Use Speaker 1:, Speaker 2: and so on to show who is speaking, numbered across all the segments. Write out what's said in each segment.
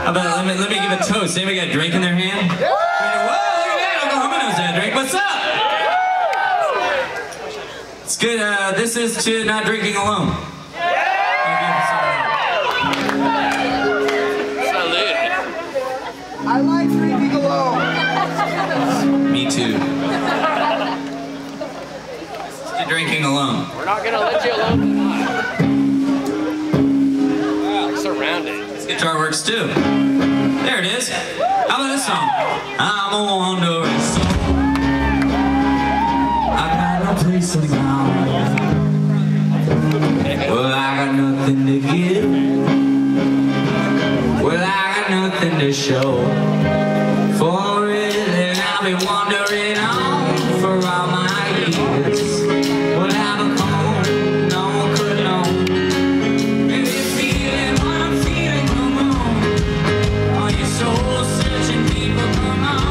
Speaker 1: How about let me give a toast. Anybody got a drink in their hand? Yeah. Whoa, look at that! Oklahoma knows that drink. What's up? It's good. This is to not drinking alone.
Speaker 2: I like drinking alone.
Speaker 1: Me too. It's to drinking alone.
Speaker 3: We're not gonna let you alone. Wow, surrounded.
Speaker 1: This guitar works too. There it is. How about this song? I'm a wandering soul. I got no place to go. Well, I got nothing to give. Well, I got nothing to show for it, and I've been wandering on for all my years. Well, I've come, no one could know. And this feeling, what I'm feeling, come on. All you soul-searching people, come on.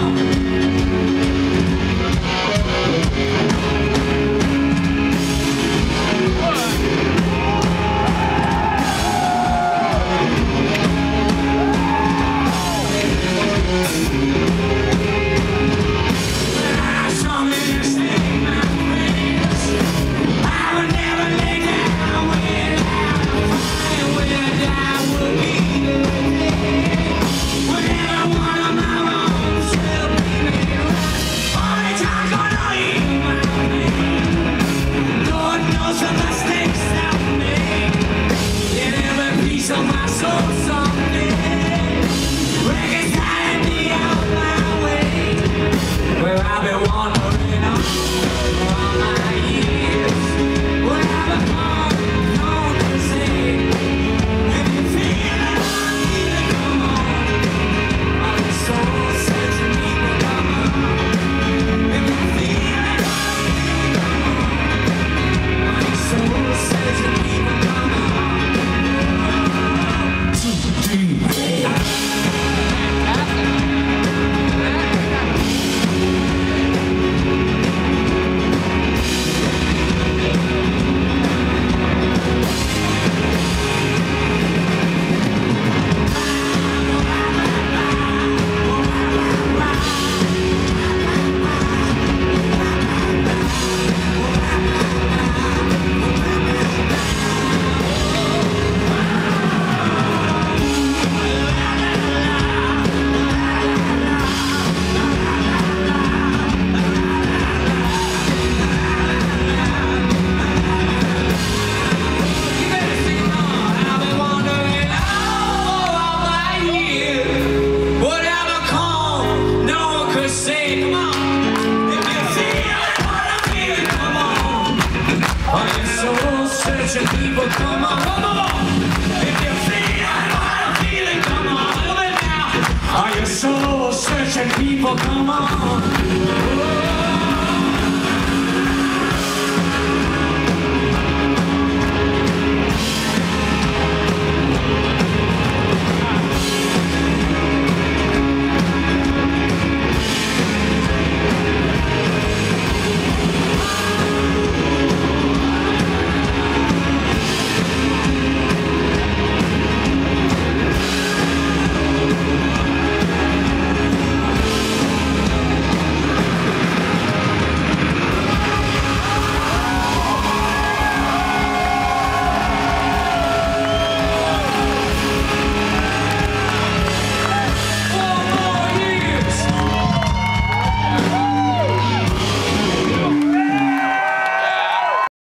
Speaker 1: People, come on, come on. If you feel what I'm feeling, come on, move it now. Are you soul searching people? Come on.